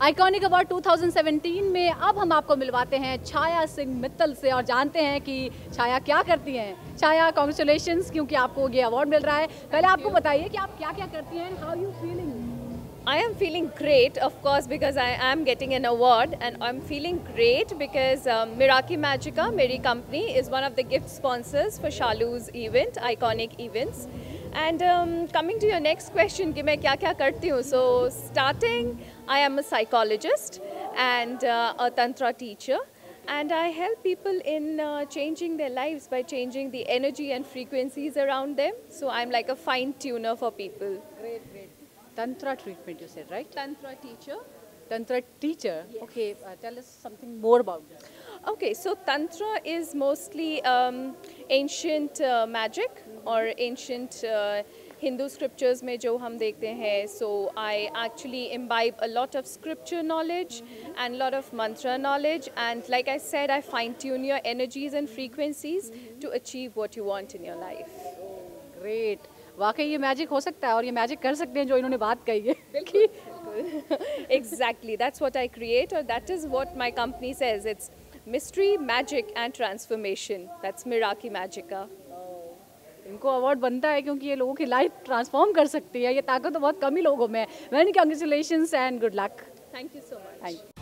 Iconic award 2017 में अब हम आपको मिलवाते हैं छाया सिंह मित्तल से और जानते हैं कि छाया क्या करती हैं। छाया, कॉन्ग्रेचुलेशंस, क्योंकि आपको ये अवार्ड मिल रहा है। पहले आपको बताइए कि आप क्या क्या करती हैं, how you feeling? I am feeling great, of course, because I am getting an award, and I'm feeling great because Miraki Magica, मेरी company, is one of the gift sponsors for Shalu's event, Iconic Events. And coming to your next question, कि मैं क्या क्या करती हूँ? So starting, I am a psychologist and a tantra teacher. And I help people in changing their lives by changing the energy and frequencies around them. So I'm like a fine tuner for people. Great, great. Tantra treatment, you said, right? Tantra teacher. Tantra teacher. Yes. Okay, tell us something more about this. Okay, so Tantra is mostly ancient magic or ancient Hindu scriptures में जो हम देखते हैं. So I actually imbibe a lot of scripture knowledge and a lot of mantra knowledge, and like I said, I fine tune your energies and frequencies to achieve what you want in your life. Great. वाकई ये magic हो सकता है और ये magic कर सकते हैं जो इन्होंने बात कही है. बिल्कुल. Exactly, that's what I create, or that is what my company says. It's mystery, magic and transformation. That's Miraki Magica. इनको अवार्ड बनता है क्योंकि ये लोगों की लाइफ ट्रांसफॉर्म कर सकती है. ये ताकत तो बहुत कम ही लोगों में है. Many congratulations and good luck. Thank you so much. Thank you.